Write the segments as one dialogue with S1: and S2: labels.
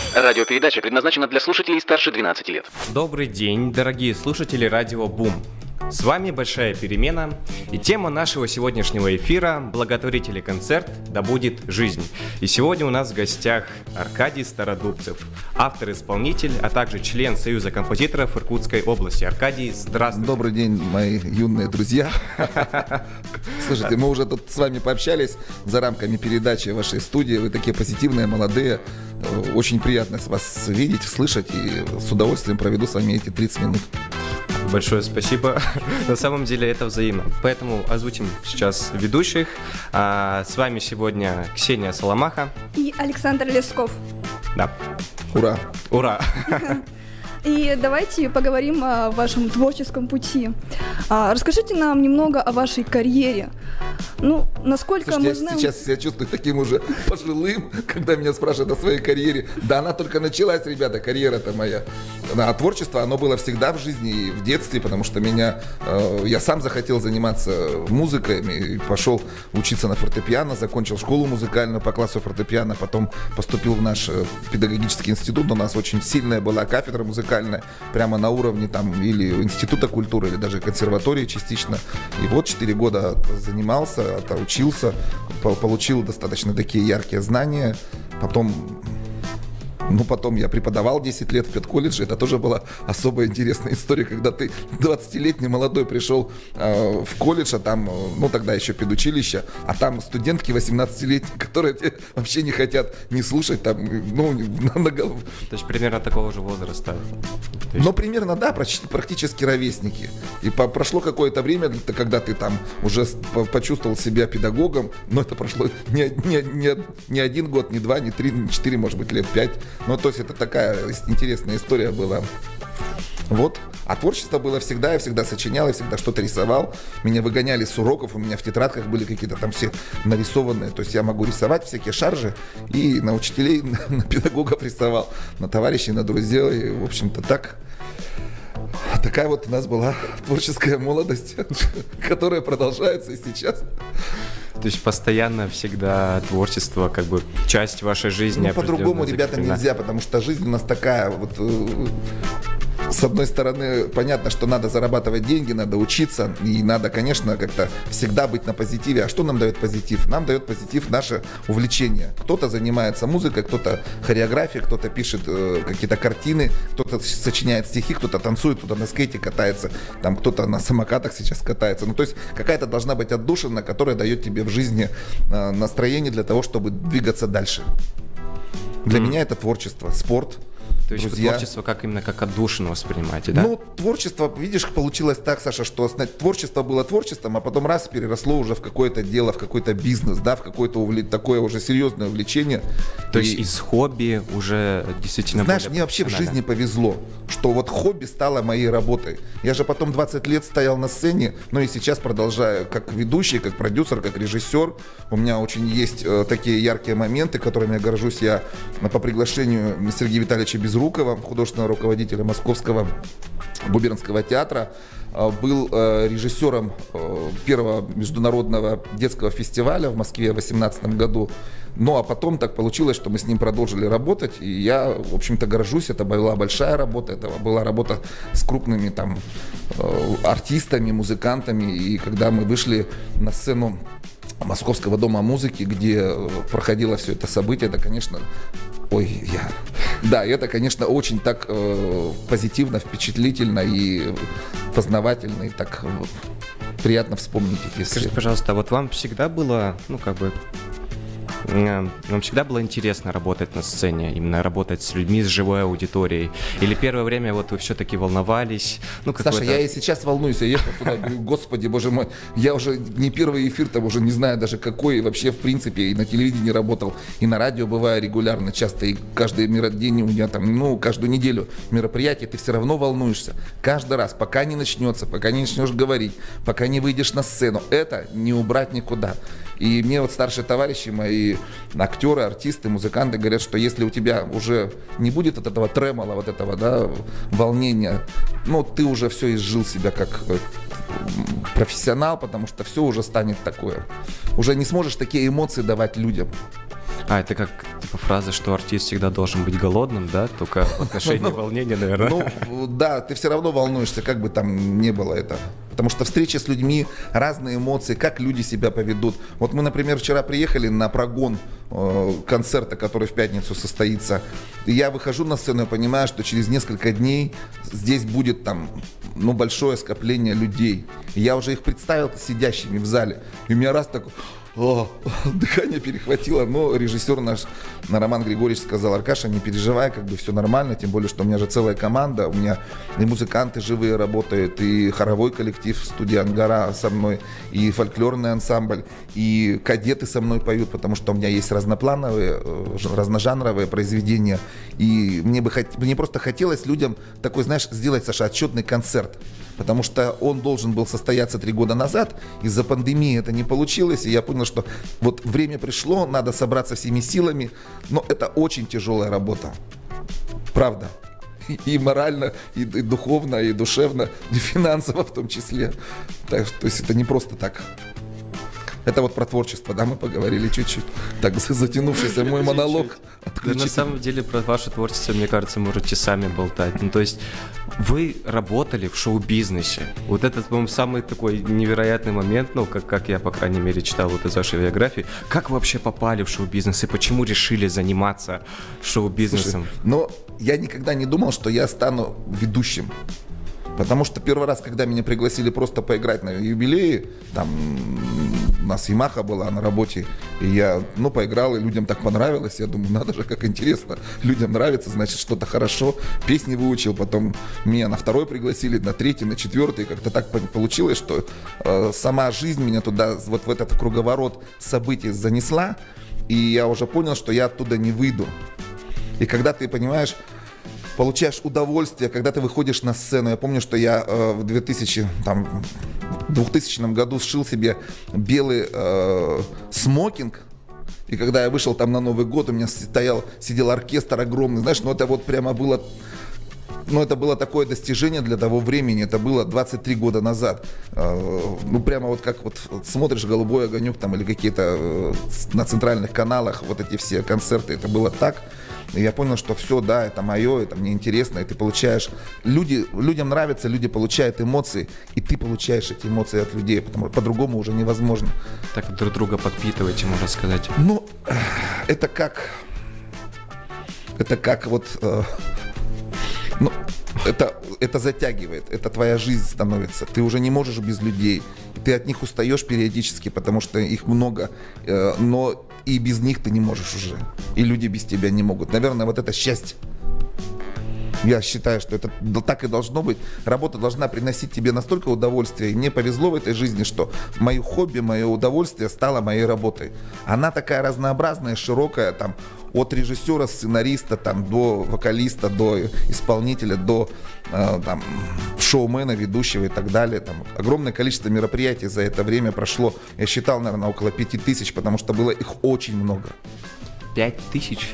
S1: Радиопередача предназначена для слушателей старше 12 лет.
S2: Добрый день, дорогие слушатели радио Бум. С вами «Большая перемена», и тема нашего сегодняшнего эфира – благотворительный концерт «Да будет жизнь». И сегодня у нас в гостях Аркадий Стародубцев, автор-исполнитель, а также член Союза композиторов Иркутской области. Аркадий, здравствуйте.
S3: Добрый день, мои юные друзья. Слушайте, мы уже тут с вами пообщались за рамками передачи вашей студии. Вы такие позитивные, молодые. Очень приятно вас видеть, слышать, и с удовольствием проведу с вами эти 30 минут.
S2: Большое спасибо. На самом деле это взаимно. Поэтому озвучим сейчас ведущих. С вами сегодня Ксения Соломаха
S4: и Александр Лесков.
S2: Да.
S3: Ура!
S2: Ура!
S4: И давайте поговорим о вашем творческом пути. Расскажите нам немного о вашей карьере. Ну, насколько
S3: Слушайте,
S4: мы знаем...
S3: я сейчас себя чувствую таким уже пожилым, когда меня спрашивают о своей карьере. Да, она только началась, ребята, карьера-то моя. А творчество, оно было всегда в жизни и в детстве, потому что я сам захотел заниматься музыкой, и пошел учиться на фортепиано, закончил школу музыкальную по классу фортепиано, потом поступил в наш педагогический институт. У нас очень сильная была кафедра музыкальная, прямо на уровне там или института культуры, или даже консерватории частично. И вот 4 года занимался, учился, получил достаточно такие яркие знания. Потом я преподавал 10 лет в педколледже. Это тоже была особо интересная история, когда ты 20-летний молодой пришел в колледж, а там, тогда еще педучилище, а там студентки 18-летние, которые тебе вообще не хотят не слушать, там, на голову.
S2: То есть примерно такого же возраста.
S3: Примерно, да, практически ровесники. И прошло какое-то время, когда ты там уже почувствовал себя педагогом, но это прошло не 1 год, не 2, не 3, не 4, может быть, лет 5. То есть это такая интересная история была. Вот. А творчество было всегда, я всегда сочинял, я всегда что-то рисовал. Меня выгоняли с уроков, у меня в тетрадках были какие-то там все нарисованные. То есть я могу рисовать всякие шаржи, и на учителей, на педагогов рисовал, на товарищей, на друзей. И, в общем-то, такая вот у нас была творческая молодость, которая продолжается и сейчас.
S2: То есть постоянно всегда творчество, как бы часть вашей жизни.
S3: По-другому, ребята, нельзя, потому что жизнь у нас такая вот. С одной стороны, понятно, что надо зарабатывать деньги, надо учиться, и надо, конечно, как-то всегда быть на позитиве. А что нам дает позитив? Нам дает позитив наше увлечение. Кто-то занимается музыкой, кто-то хореографией, кто-то пишет какие-то картины, кто-то сочиняет стихи, кто-то танцует, кто-то на скейте катается, там кто-то на самокатах сейчас катается. То есть какая-то должна быть отдушина, которая дает тебе в жизни настроение для того, чтобы двигаться дальше. Для меня это творчество, спорт.
S2: То есть творчество именно как отдушину воспринимаете, да?
S3: Творчество, видишь, получилось так, Саша, что творчество было творчеством, а потом раз переросло уже в какое-то дело, в какой-то бизнес, да, в какое-то такое уже серьезное увлечение.
S2: То есть из хобби уже действительно...
S3: Знаешь, мне вообще в жизни повезло, что вот хобби стало моей работой. Я же потом 20 лет стоял на сцене, и сейчас продолжаю как ведущий, как продюсер, как режиссер. У меня очень есть такие яркие моменты, которыми я горжусь. Я по приглашению Сергея Витальевича Безрукова, художественного руководителя Московского губернского театра, был режиссером первого международного детского фестиваля в Москве в 2018 году. А потом так получилось, что мы с ним продолжили работать, и я, в общем-то, горжусь. Это была большая работа, это была работа с крупными там артистами, музыкантами. И когда мы вышли на сцену Московского дома музыки, где проходило все это событие, это, конечно... это, конечно, очень так позитивно, впечатлительно и познавательно, и так приятно вспомнить эти...
S2: Скажите, пожалуйста, вот вам всегда было, вам всегда было интересно работать на сцене, именно работать с людьми, с живой аудиторией? Или первое время вот вы все-таки волновались?
S3: Саша, я и сейчас волнуюсь, я ехал туда, говорю, господи, боже мой, я уже не первый эфир, там уже не знаю даже какой, вообще в принципе, и на телевидении работал, и на радио бываю регулярно, часто, и каждый день у меня там, каждую неделю мероприятие, ты все равно волнуешься, каждый раз, пока не начнется, пока не начнешь говорить, пока не выйдешь на сцену, это не убрать никуда. И мне вот старшие товарищи, мои актеры, артисты, музыканты говорят, что если у тебя уже не будет от этого тремола, вот этого, да, волнения, ты уже все изжил себя как профессионал, потому что все уже станет такое. Уже не сможешь такие эмоции давать людям.
S2: Это как типа фраза, что артист всегда должен быть голодным, да? Только в отношении волнения, наверное.
S3: Ну, да, ты все равно волнуешься, как бы там ни было это. Потому что встреча с людьми, разные эмоции, как люди себя поведут. Вот мы, например, вчера приехали на прогон концерта, который в пятницу состоится. И я выхожу на сцену и понимаю, что через несколько дней здесь будет там, ну, большое скопление людей. И я уже их представил сидящими в зале. И у меня раз такой... дыхание перехватило, но режиссер наш, Роман Григорьевич, сказал: Аркаша, не переживай, как бы все нормально, тем более, что у меня же целая команда, у меня и музыканты живые работают, и хоровой коллектив студии «Ангара» со мной, и фольклорный ансамбль, и кадеты со мной поют, потому что у меня есть разноплановые, разножанровые произведения, и мне просто хотелось людям такой, знаешь, сделать, Саша, отчетный концерт. Потому что он должен был состояться 3 года назад, из-за пандемии это не получилось, и я понял, что вот время пришло, надо собраться всеми силами, но это очень тяжелая работа, правда, и морально, и духовно, и душевно, и финансово в том числе, то есть это не просто так. Это вот про творчество, да, мы поговорили чуть-чуть. Так, затянувшийся мой монолог.
S2: Да, на самом деле про ваше творчество, мне кажется, можете сами болтать. Ну, то есть вы работали в шоу-бизнесе. Вот этот, по-моему, самый такой невероятный момент, ну, как я, по крайней мере, читал вот из вашей биографии. Как вы вообще попали в шоу-бизнес и почему решили заниматься шоу-бизнесом?
S3: Слушай, но я никогда не думал, что я стану ведущим. Потому что первый раз, когда меня пригласили просто поиграть на юбилее, там у нас Ямаха была на работе, и я, поиграл, и людям так понравилось, я думаю, надо же, как интересно, людям нравится, значит, что-то хорошо, песни выучил, потом меня на 2-й пригласили, на 3-й, на 4-й, как-то так получилось, что сама жизнь меня туда, вот в этот круговорот событий занесла, и я уже понял, что я оттуда не выйду. И когда ты понимаешь, получаешь удовольствие, когда ты выходишь на сцену. Я помню, что я в 2000 году сшил себе белый смокинг. И когда я вышел там на Новый год, у меня сидел оркестр огромный. Знаешь, это вот прямо было... это было такое достижение для того времени. Это было 23 года назад. Прямо вот как вот смотришь «Голубой огонек» там или какие-то на центральных каналах вот эти все концерты. Это было так. И я понял, что все, да, это мое, это мне интересно, и ты получаешь... Людям нравится, люди получают эмоции, и ты получаешь эти эмоции от людей, потому что по-другому уже невозможно.
S2: Так друг друга подпитываете, можно сказать.
S3: Это как вот... это затягивает, это твоя жизнь становится. Ты уже не можешь без людей. Ты от них устаешь периодически, потому что их много, но и без них ты не можешь уже. И люди без тебя не могут. Наверное, вот это счастье. Я считаю, что это так и должно быть. Работа должна приносить тебе настолько удовольствия. И мне повезло в этой жизни, что мое хобби, мое удовольствие стало моей работой. Она такая разнообразная, широкая, там, от режиссера, сценариста, там, до вокалиста, до исполнителя, до шоумена, ведущего и так далее. Там, огромное количество мероприятий за это время прошло. Я считал, наверное, около 5000, потому что было их очень много.
S2: 5000?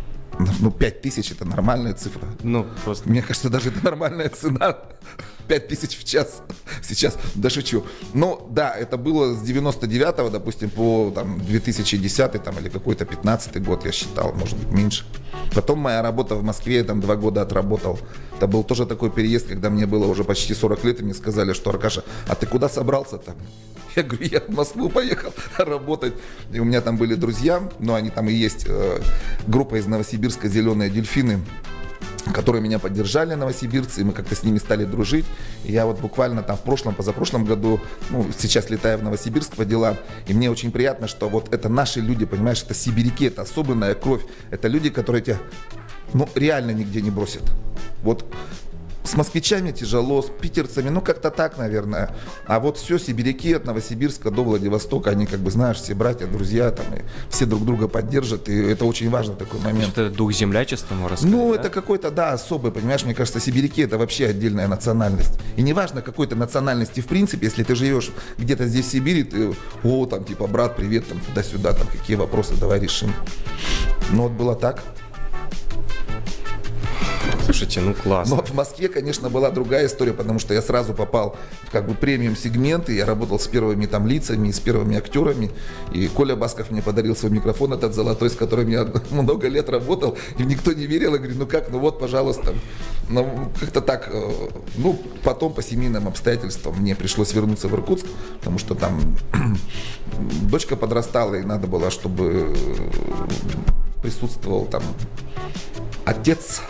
S3: 5000 это нормальная цифра.
S2: Просто.
S3: Мне кажется, даже это нормальная цена. 5000 в час. Сейчас, да шучу. Да, это было с 99-го, допустим, по 2010 или какой-то 15-й год, я считал, может быть, меньше. Потом моя работа в Москве, я 2 года отработал. Это был тоже такой переезд, когда мне было уже почти 40 лет, и мне сказали, что: Аркаша, а ты куда собрался там? Я говорю, я в Москву поехал работать. И у меня там были друзья, они там и есть, группа из Новосибирска «Зеленые дельфины», которые меня поддержали, новосибирцы, и мы как-то с ними стали дружить. И я вот буквально там позапрошлом году, сейчас летаю в Новосибирск по делам, и мне очень приятно, что вот это наши люди, понимаешь, это сибиряки, это особенная кровь, это люди, которые тебя, реально нигде не бросят. Вот с москвичами тяжело, с питерцами, как-то так, наверное. А вот все, сибиряки от Новосибирска до Владивостока, они, все братья, друзья, и все друг друга поддержат, и это очень важный такой момент.
S2: Это дух землячества, можно сказать, да?
S3: Это какой-то, особый, понимаешь, мне кажется, сибиряки — это вообще отдельная национальность. И неважно, какой ты национальности в принципе, если ты живешь где-то здесь в Сибири, ты, брат, привет, туда-сюда, какие вопросы, давай решим. Вот было так.
S2: Слушайте, ну классно.
S3: Но в Москве, конечно, была другая история, потому что я сразу попал в как бы премиум-сегмент, и я работал с первыми там лицами, с первыми актерами. И Коля Басков мне подарил свой микрофон этот золотой, с которым я много лет работал, и никто не верил. Я говорю, ну как, ну вот, пожалуйста. Ну, как-то так, ну, потом по семейным обстоятельствам мне пришлось вернуться в Иркутск, потому что там дочка подрастала, и надо было, чтобы присутствовал там отец.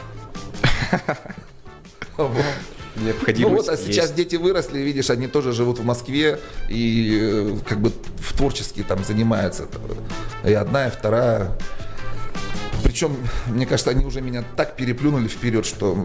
S2: Необходимость
S3: Ну вот, а
S2: есть.
S3: сейчас дети выросли, видишь, они тоже живут в Москве и как бы творчески там занимаются. И одна, и вторая. Причем, мне кажется, они уже меня так переплюнули вперед, что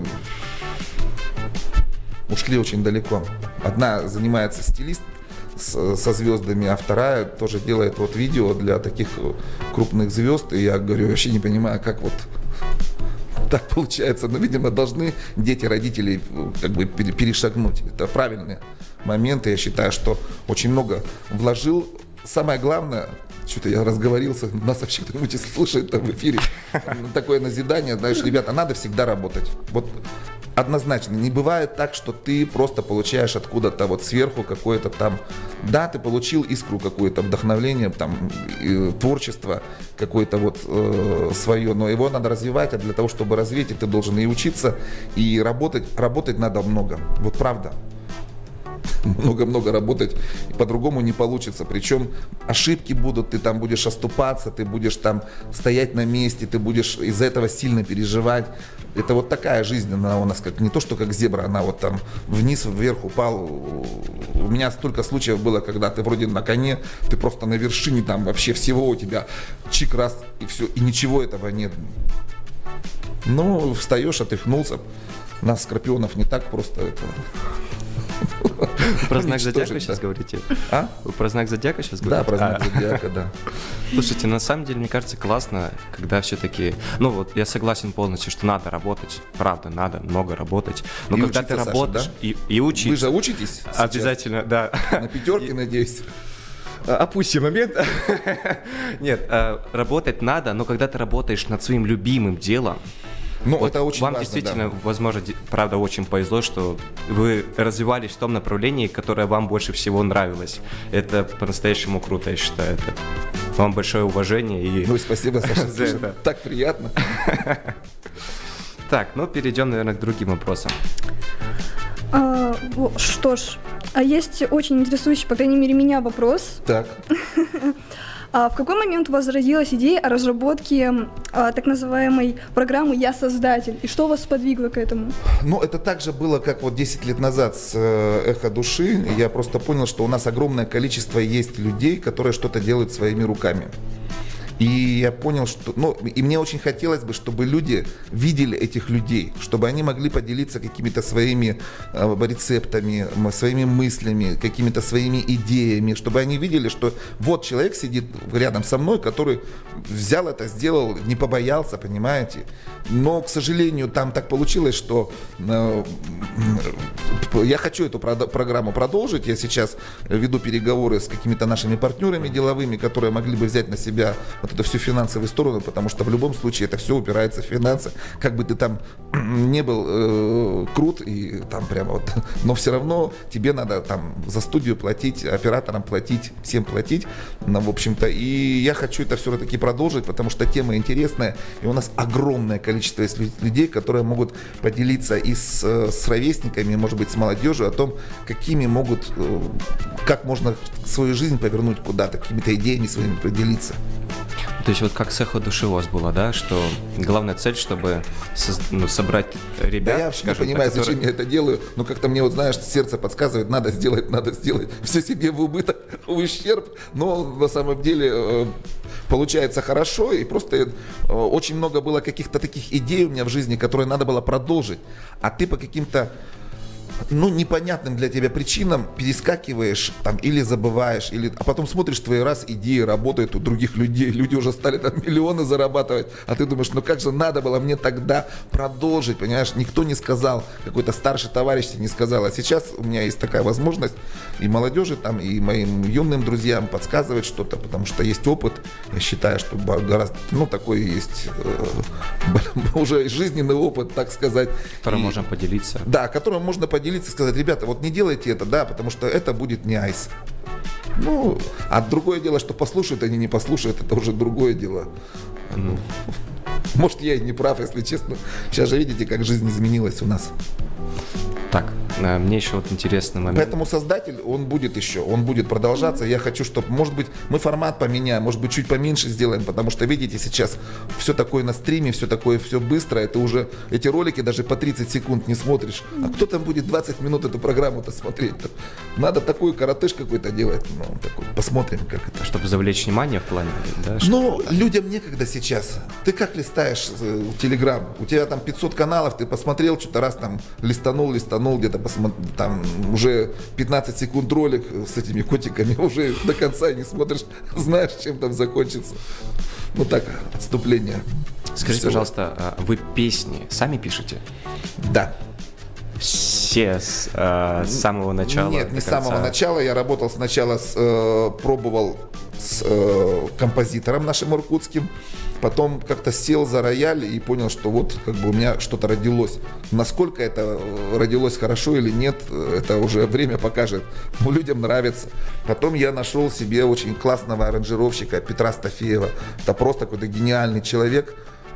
S3: ушли очень далеко. Одна занимается стилист со звездами, а вторая тоже делает вот видео для таких крупных звезд. И я говорю, вообще не понимаю, как вот так получается. Но, видимо, должны дети родителей как бы перешагнуть. Это правильный момент. И я считаю, что очень много вложил. Самое главное, что-то я разговорился, нас вообще кто-нибудь слушает там в эфире, такое назидание, знаешь, ребята, надо всегда работать. Вот однозначно, не бывает так, что ты просто получаешь откуда-то вот сверху какое-то там, да, ты получил искру какое-то, вдохновление, там, творчество какое-то вот свое, но его надо развивать, а для того, чтобы развить, ты должен и учиться, и работать надо много, вот правда. Много-много работать, и по-другому не получится. Причем ошибки будут, ты там будешь оступаться, ты будешь там стоять на месте, ты будешь из-за этого сильно переживать. Это вот такая жизнь, она у нас как не то, что как зебра, она вот там вниз, вверх упал. У меня столько случаев было, когда ты вроде на коне, ты просто на вершине там вообще всего у тебя чик раз и все, и ничего этого нет. Ну, встаешь, отряхнулся. Нас, скорпионов, не так просто это...
S2: Вы про знак зодиака
S3: да.
S2: сейчас говорите?
S3: А?
S2: Вы про знак зодиака сейчас
S3: Да,
S2: говорите?
S3: про знак зодиака, да.
S2: Слушайте, на самом деле, мне кажется, классно, когда все-таки... Ну вот, я согласен полностью, что надо работать. Правда, надо много работать. Но
S3: И
S2: когда
S3: учиться,
S2: ты
S3: Саша,
S2: работаешь...
S3: да?
S2: И учиться.
S3: Вы же учитесь сейчас?
S2: Обязательно, да.
S3: На пятерке, надеюсь.
S2: Опусти момент. Нет, работать надо, но когда ты работаешь над своим любимым делом,
S3: Ну,
S2: вот
S3: это очень
S2: вам
S3: важно,
S2: действительно,
S3: да.
S2: возможно, правда, очень повезло, что вы развивались в том направлении, которое вам больше всего нравилось. Это по-настоящему круто, я считаю. Это вам большое уважение. И...
S3: Ну, спасибо, Саша,
S2: За это.
S3: так приятно.
S2: Так, ну перейдем, наверное, к другим вопросам.
S4: Что ж, есть очень интересующий, по крайней мере, меня вопрос.
S3: Так.
S4: В какой момент у вас зародилась идея о разработке так называемой программы «Я создатель»? И что вас сподвигло к этому?
S3: Ну, это также было, как вот 10 лет назад с «Эхо души». Я просто понял, что у нас огромное количество есть людей, которые что-то делают своими руками. И я понял, что... Ну, и мне очень хотелось бы, чтобы люди видели этих людей, чтобы они могли поделиться какими-то своими рецептами, своими мыслями, какими-то своими идеями, чтобы они видели, что вот человек сидит рядом со мной, который взял это, сделал, не побоялся, понимаете? Но, к сожалению, там так получилось, что я хочу эту программу продолжить. Я сейчас веду переговоры с какими-то нашими партнерами деловыми, которые могли бы взять на себя вот эту всю финансовую сторону, потому что в любом случае это все упирается в финансы. Как бы ты там не был крут и там прямо вот, но все равно тебе надо там за студию платить, операторам платить, всем платить. Ну, в общем-то, и я хочу это все-таки продолжить, потому что тема интересная, и у нас огромное количество есть людей, которые могут поделиться и с ровесниками, может быть, с молодежью о том, какими могут, как можно свою жизнь повернуть куда-то, какими-то идеями своими поделиться.
S2: То есть вот как с «Эхо души» у вас было, да, что главная цель, чтобы собрать ребят,
S3: Да я вообще не
S2: скажем
S3: понимаю,
S2: так,
S3: зачем я это делаю, но как-то мне вот, знаешь, сердце подсказывает, надо сделать, все себе в убыток, в ущерб, но на самом деле получается хорошо, и просто очень много было каких-то таких идей у меня в жизни, которые надо было продолжить, а ты по каким-то непонятным для тебя причинам перескакиваешь там или забываешь, а потом смотришь, твои раз идеи работают у других людей, люди уже стали там миллионы зарабатывать, а ты думаешь, как же надо было мне тогда продолжить, понимаешь, никто не сказал, какой-то старший товарищ не сказал, а сейчас у меня есть такая возможность и молодежи там, и моим юным друзьям подсказывать что-то, потому что есть опыт, я считаю, что гораздо, такой есть уже жизненный опыт, так сказать.
S2: Которым можно поделиться.
S3: Да, которым можно поделиться и сказать, ребята, вот не делайте это, да, потому что это будет не айс. А другое дело, что послушают они, не послушают, это уже другое дело. Может, я и не прав, если честно. Сейчас же видите, как жизнь изменилась у нас.
S2: Так, мне еще интересный момент.
S3: Поэтому создатель, он будет продолжаться. Я хочу, чтобы, может быть, мы формат поменяем, может быть, чуть поменьше сделаем, потому что, видите, сейчас все такое на стриме, все такое, все быстро, это уже, эти ролики даже по 30 секунд не смотришь. А кто там будет 20 минут эту программу-то смотреть-то? Надо такую коротыш какой-то делать, посмотрим, как это.
S2: Чтобы завлечь внимание в плане, да?
S3: Людям некогда сейчас. Ты как листаешь Телеграм? У тебя там 500 каналов, ты посмотрел, что-то раз там листанул, где-то там уже 15 секунд ролик с этими котиками, уже до конца не смотришь, знаешь, чем там закончится. Так, отступление.
S2: Скажите, пожалуйста, вы песни сами пишете?
S3: Да.
S2: Все с самого начала?
S3: Нет, не с самого начала. Я работал сначала, пробовал с композитором нашим иркутским. Потом как-то сел за рояль и понял, что вот как бы у меня что-то родилось. Насколько это родилось хорошо или нет, это уже время покажет. Но людям нравится. Потом я нашел себе очень классного аранжировщика Петра Стафеева. Это просто какой-то гениальный человек.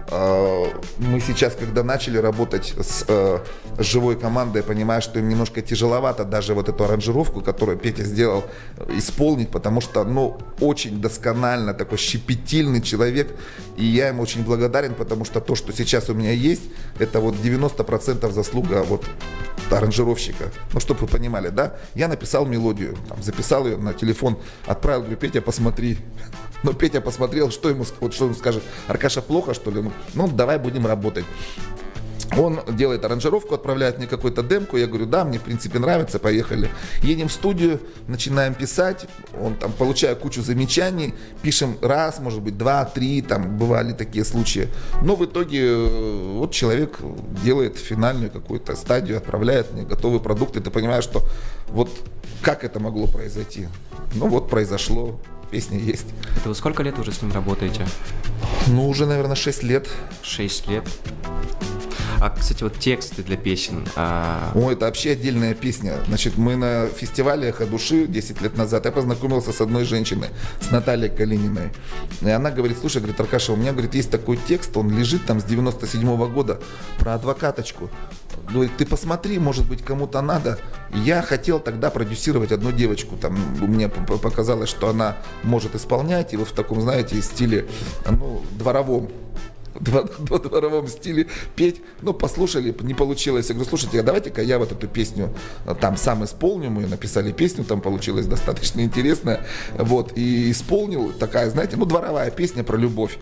S3: Мы сейчас, когда начали работать с живой командой, я понимаю, что им немножко тяжеловато даже вот эту аранжировку, которую Петя сделал, исполнить, потому что, очень досконально, такой щепетильный человек, и я ему очень благодарен, потому что то, что сейчас у меня есть, это вот 90% заслуга вот аранжировщика. Чтобы вы понимали, да? Я написал мелодию, записал ее на телефон, отправил, говорю, Петя, посмотри. Но Петя посмотрел, что ему скажет, Аркаша, плохо, что ли? Давай будем работать. Он делает аранжировку, отправляет мне какую-то демку, я говорю, да, мне в принципе нравится, поехали. Едем в студию, начинаем писать, получаю кучу замечаний, пишем раз, может быть, 2, 3, бывали такие случаи. Но в итоге вот человек делает финальную какую-то стадию, отправляет мне готовый продукт, и ты понимаешь, что вот как это могло произойти. Произошло. Песня есть.
S2: Это вы сколько лет уже с ним работаете?
S3: Уже, наверное, 6 лет.
S2: 6 лет. А, кстати, вот тексты для песен.
S3: Это вообще отдельная песня. Значит, мы на фестивале «Эхо души» 10 лет назад, я познакомился с одной женщиной, с Натальей Калининой. И она говорит, слушай, говорит, Аркаша, у меня, говорит, есть такой текст, он лежит там с 97-го года, про адвокаточку. Говорит, ты посмотри, может быть, кому-то надо. Я хотел тогда продюсировать одну девочку. Мне показалось, что она может исполнять, и вот в таком, знаете, стиле, дворовом. В дворовом стиле петь, послушали, не получилось. Я говорю, слушайте, а давайте-ка я вот эту песню сам исполню. Мы написали песню, получилось достаточно интересная. И исполнил такая, знаете, дворовая песня про любовь.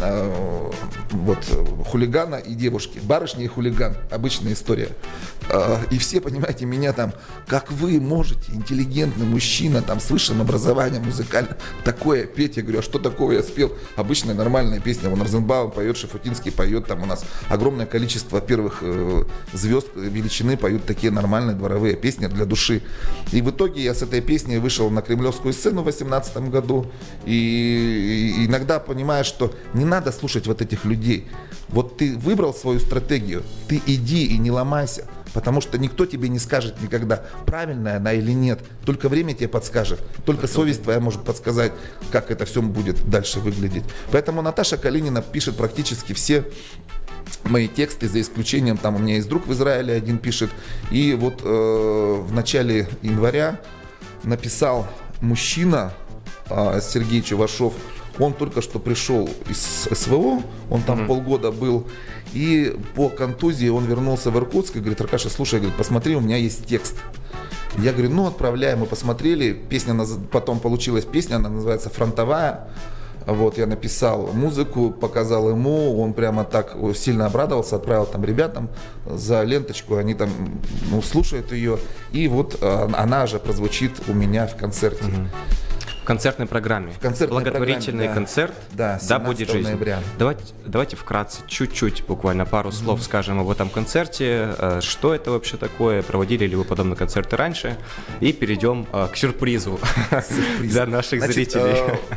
S3: Хулигана и девушки. Барышня и хулиган. Обычная история. И все, понимаете, меня как вы можете, интеллигентный мужчина, с высшим образованием музыкальным, такое петь? Я говорю, а что такого я спел? Обычная нормальная песня. Розенбаум поет, Шафутинский поет, у нас огромное количество первых звезд величины поют такие нормальные дворовые песни для души. И в итоге я с этой песней вышел на Кремлевскую сцену в 2018 году. И иногда понимаешь, что не надо слушать вот этих людей. Вот ты выбрал свою стратегию, ты иди и не ломайся. Потому что никто тебе не скажет никогда, правильная она или нет. Только время тебе подскажет. Только совесть твоя может подсказать, как это все будет дальше выглядеть. Поэтому Наташа Калинина пишет практически все мои тексты, за исключением, у меня есть друг в Израиле, один пишет. И в начале января написал мужчина, Сергей Чувашов. Он только что пришел из СВО, он полгода был, и по контузии он вернулся в Иркутск и говорит, Аркаша, слушай, говорит, посмотри, у меня есть текст. Я говорю, отправляем, мы посмотрели, потом получилась песня, она называется «Фронтовая». Вот, я написал музыку, показал ему, он прямо так сильно обрадовался, отправил там ребятам за ленточку, они там слушают ее, и вот она же прозвучит у меня в концерте.
S2: В концертной программе.
S3: В концертной
S2: благотворительный
S3: программе, да.
S2: концерт.
S3: Да,
S2: Да будет жизнь.
S3: ноября.
S2: Давайте вкратце, чуть-чуть, буквально пару слов скажем об этом концерте. Что это вообще такое? Проводили ли вы подобные концерты раньше? И перейдем к сюрпризу для наших зрителей.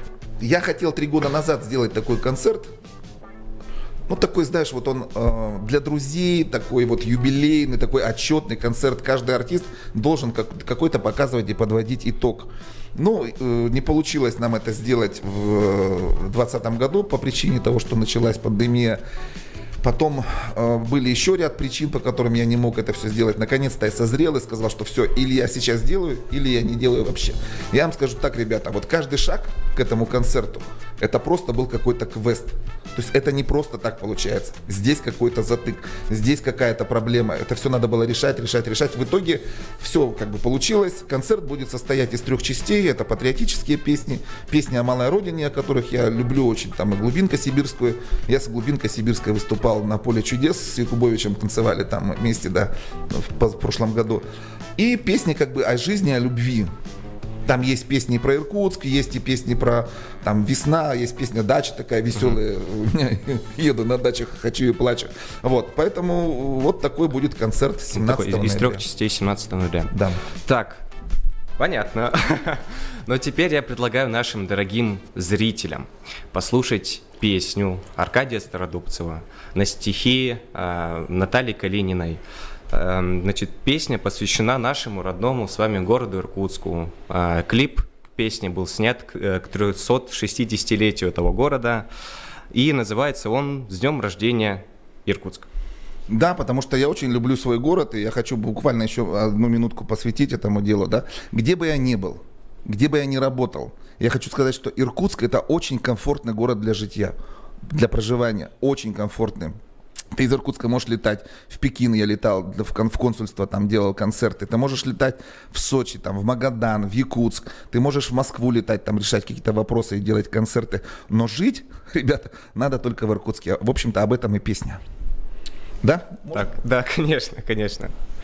S3: Я хотел 3 года назад сделать такой концерт. Ну, такой, знаешь, вот он для друзей, такой вот юбилейный, такой отчетный концерт. Каждый артист должен какой-то показывать и подводить итог. Ну, не получилось нам это сделать в 2020 году по причине того, что началась пандемия. Потом были еще ряд причин, по которым я не мог это все сделать. Наконец-то я созрел и сказал, что все, или я сейчас делаю, или я не делаю вообще. Я вам скажу так, ребята, вот каждый шаг к этому концерту, это просто был какой-то квест. То есть это не просто так получается. Здесь какой-то затык, здесь какая-то проблема. Это все надо было решать. В итоге все как бы получилось. Концерт будет состоять из 3 частей. Это патриотические песни, песни о малой родине, о которых я люблю очень, там и глубинка сибирскую. Я с глубинкой сибирской выступал на Поле чудес, с Якубовичем танцевали там вместе, да, в прошлом году. И песни как бы о жизни, о любви. Там есть песни про Иркутск, есть и песни про там весна, есть песня «Дача» такая веселая. Еду на дачах, хочу и плачу. Вот, поэтому вот такой будет концерт 17 ноября.
S2: Из 3 частей 17 ноября.
S3: Да.
S2: Так, понятно. Но теперь я предлагаю нашим дорогим зрителям послушать песню Аркадия Стародубцева на стихи Натальи Калининой. Значит, песня посвящена нашему родному с вами городу Иркутску. Клип песни был снят к 360-летию этого города. И называется он «С днем рождения, Иркутск».
S3: Да, потому что я очень люблю свой город, и я хочу буквально еще 1 минутку посвятить этому делу. Да? Где бы я ни был, где бы я ни работал, я хочу сказать, что Иркутск – это очень комфортный город для житья, для проживания, очень комфортный. Ты из Иркутска можешь летать в Пекин, я летал в консульство, там делал концерты. Ты можешь летать в Сочи, там, в Магадан, в Якутск. Ты можешь в Москву летать, там, решать какие-то вопросы и делать концерты. Но жить, ребята, надо только в Иркутске. В общем-то, об этом и песня. Да?
S2: Так, да, конечно, конечно.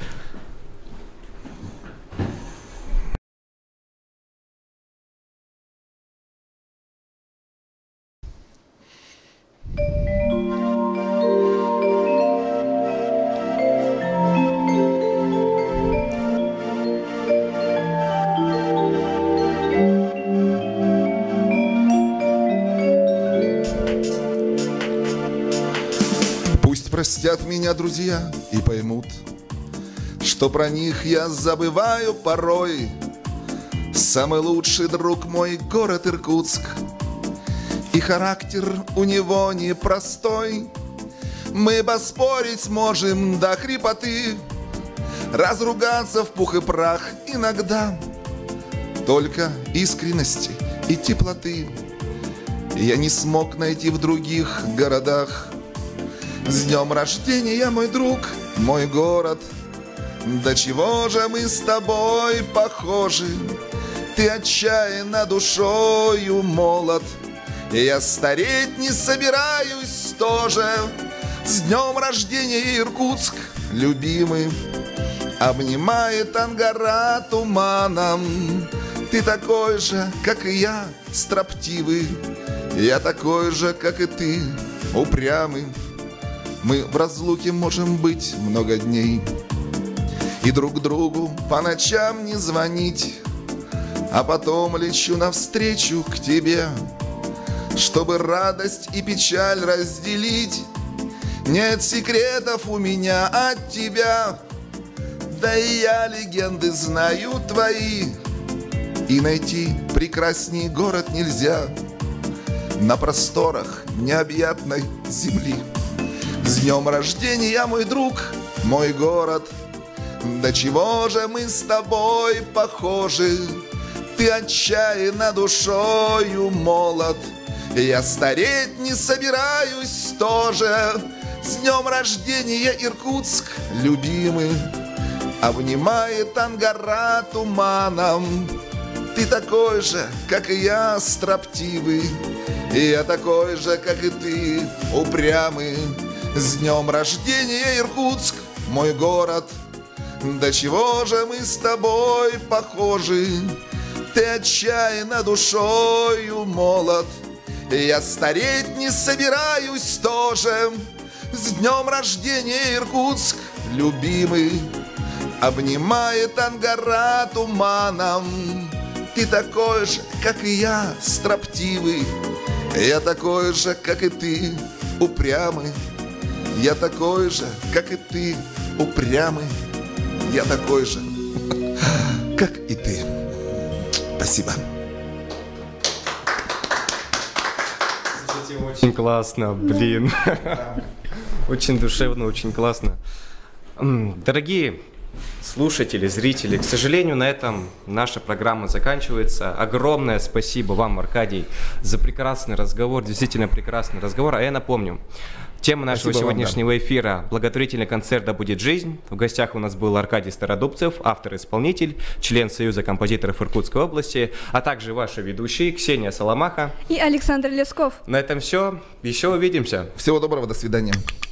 S3: Простят меня друзья и поймут, что про них я забываю порой. Самый лучший друг мой город Иркутск, и характер у него непростой. Мы поспорить можем до хрипоты, разругаться в пух и прах иногда. Только искренности и теплоты я не смог найти в других городах. С днем рождения, мой друг, мой город, до чего же мы с тобой похожи. Ты отчаянно душою молод, и я стареть не собираюсь тоже. С днем рождения, Иркутск, любимый, обнимает Ангара туманом. Ты такой же, как и я, строптивый, я такой же, как и ты, упрямый. Мы в разлуке можем быть много дней и друг другу по ночам не звонить, а потом лечу навстречу к тебе, чтобы радость и печаль разделить. Нет секретов у меня от тебя, да и я легенды знаю твои, и найти прекрасней город нельзя на просторах необъятной земли. С днем рождения, мой друг, мой город, до чего же мы с тобой похожи. Ты отчаянно душою молод, я стареть не собираюсь тоже. С днем рождения, Иркутск, любимый, обнимает Ангара туманом. Ты такой же, как и я, строптивый, И я такой же, как и ты, упрямый. С днем рождения, Иркутск, мой город. До чего же мы с тобой похожи? Ты отчаянно душою молод. Я стареть не собираюсь тоже. С днем рождения, Иркутск, любимый. Обнимает ангара туманом. Ты такой же, как и я, строптивый. Я такой же, как и ты, упрямый. Я такой же, как и ты, упрямый. Я такой же, как и ты. Спасибо.
S2: Очень классно, блин. Очень душевно, очень классно. Дорогие слушатели, зрители, к сожалению, на этом наша программа заканчивается. Огромное спасибо вам, Аркадий, за прекрасный разговор, действительно прекрасный разговор. А я напомню, тема нашего сегодняшнего эфира – благотворительный концерт «Да будет жизнь». В гостях у нас был Аркадий Стародубцев, автор-исполнитель, член Союза композиторов Иркутской области, а также ваши ведущие Ксения Соломаха
S4: и Александр Лесков.
S2: На этом все. Еще увидимся.
S3: Всего доброго, до свидания.